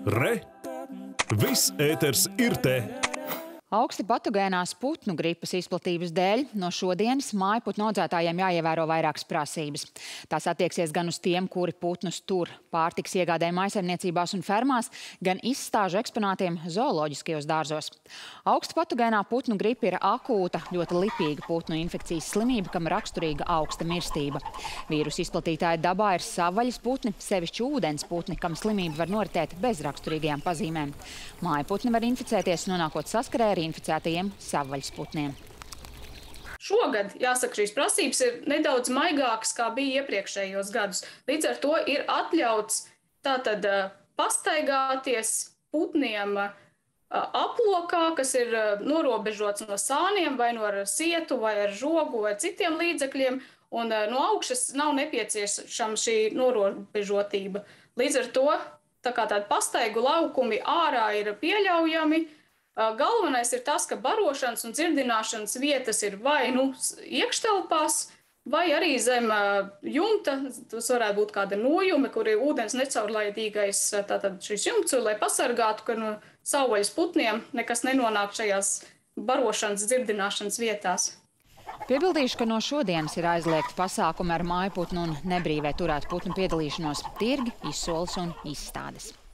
Re! Viss ēters ir te! Augsti patogēnās putnu gripas izplatības dēļ no šodienas mājputnu audzētājiem jāievēro vairākas prasības. Tās attieksies gan uz tiem, kuri putnus tur pārtikas iegādē mājsaimniecībās un fermās, gan izstāžu eksponātiem zooloģiskajos dārzos. Augsti patogēnā putnu gripa ir akūta, ļoti lipīga putnu infekcijas slimība, kam raksturīga augsta mirstība. Vīrusu izplatītāji dabā ir savvaļas putni, sevišķi ūdens putni, kam slimība var noritēt bez raksturīgajām pazīmēm. Mājputni var inficēties, nonākot saskarē ar inficētajiem savvaļas putniem. Šogad, jāsaka, šīs prasības ir nedaudz maigākas, kā bija iepriekšējos gadus. Līdz ar to ir atļauts tātad pastaigāties putniem aplokā, kas ir norobežots no sāniem, vai no sietu, vai ar žogu, vai citiem līdzekļiem, un no augšas nav nepieciešama šī norobežotība. Līdz ar to tādi pastaigu laukumi ārā ir pieļaujami. Galvenais ir tas, ka barošanas un dzirdināšanas vietas ir vai iekštelpās, vai arī zem jumta. Tas varētu būt kāda nojume, kur ir ūdens necaurlaidīgais šis jumts, lai pasargātu, ka no savvaļas putniem nekas nenonāk šajās barošanas, dzirdināšanas vietās. Piebildīšu, ka no šodienas ir aizliegti pasākumi ar mājputnu un nebrīvē turētu putnu piedalīšanos tirgi, izsoles un izstādes.